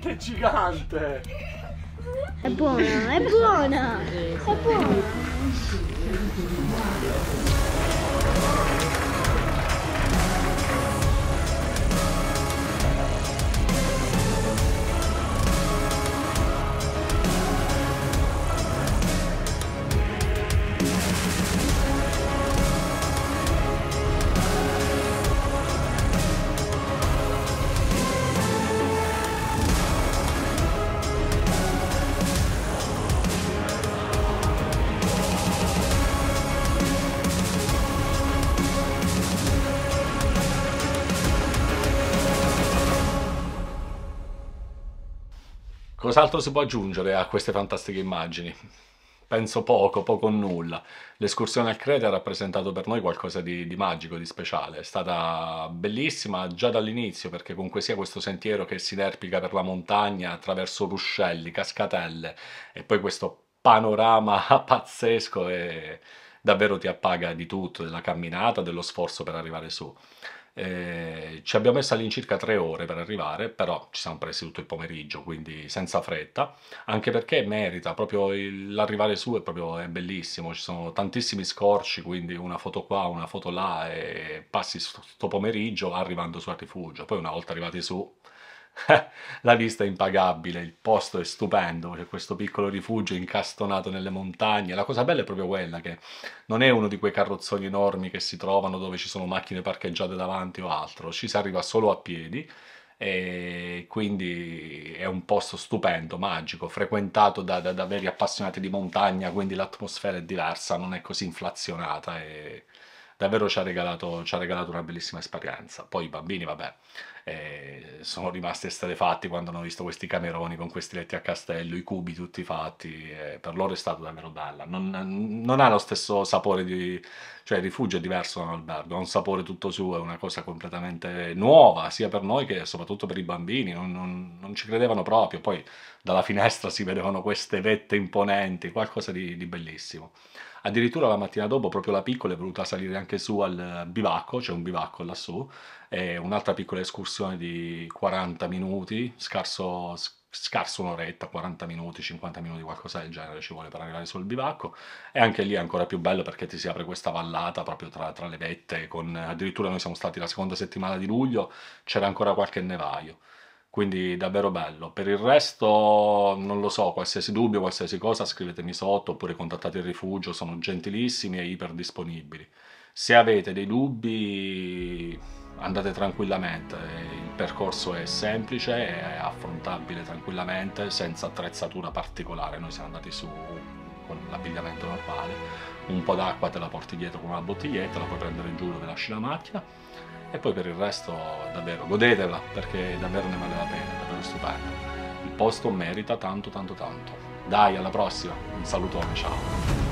veramente gigante. È buona, è buona, è buona. Cos'altro si può aggiungere a queste fantastiche immagini? Penso poco, poco o nulla. L'escursione al Creta ha rappresentato per noi qualcosa di magico, di speciale. È stata bellissima già dall'inizio, perché comunque sia questo sentiero che si inerpica per la montagna attraverso ruscelli, cascatelle e poi questo panorama pazzesco e davvero ti appaga di tutto, della camminata, dello sforzo per arrivare su. Ci abbiamo messo all'incirca 3 ore per arrivare, però ci siamo presi tutto il pomeriggio, quindi senza fretta, anche perché merita, proprio l'arrivare su è bellissimo, ci sono tantissimi scorci, quindi una foto qua, una foto là e passi sto pomeriggio arrivando su al rifugio. Poi una volta arrivati su, la vista è impagabile, il posto è stupendo, c'è questo piccolo rifugio incastonato nelle montagne. La cosa bella è proprio quella che non è uno di quei carrozzoni enormi che si trovano dove ci sono macchine parcheggiate davanti o altro, ci si arriva solo a piedi e quindi è un posto stupendo, magico, frequentato da veri appassionati di montagna, quindi l'atmosfera è diversa, non è così inflazionata e davvero ci ha regalato una bellissima esperienza. Poi i bambini, vabbè, sono rimasti esterefatti quando hanno visto questi cameroni con questi letti a castello, i cubi tutti fatti, e per loro è stata davvero bella. Non ha lo stesso sapore di... cioè il rifugio è diverso da un albergo, ha un sapore tutto suo, è una cosa completamente nuova, sia per noi che soprattutto per i bambini, non ci credevano proprio. Poi dalla finestra si vedevano queste vette imponenti, qualcosa di bellissimo. Addirittura la mattina dopo, proprio la piccola è voluta salire anche su al bivacco, c'è un bivacco lassù, e un'altra piccola escursione di 40 minuti, scarso un'oretta, 40 minuti, 50 minuti, qualcosa del genere ci vuole per arrivare sul bivacco, e anche lì è ancora più bello perché ti si apre questa vallata proprio tra le vette, addirittura noi siamo stati la seconda settimana di luglio, c'era ancora qualche nevaio. Quindi davvero bello. Per il resto non lo so, qualsiasi dubbio, qualsiasi cosa scrivetemi sotto oppure contattate il rifugio, sono gentilissimi e iper disponibili. Se avete dei dubbi andate tranquillamente, il percorso è semplice, è affrontabile tranquillamente, senza attrezzatura particolare. Noi siamo andati su con l'abbigliamento normale, un po' d'acqua te la porti dietro con una bottiglietta, la puoi prendere giù dove lasci la macchina e poi per il resto davvero godetela perché davvero ne vale la pena, è davvero stupendo. Il posto merita tanto tanto tanto. Dai, alla prossima, un salutone, ciao!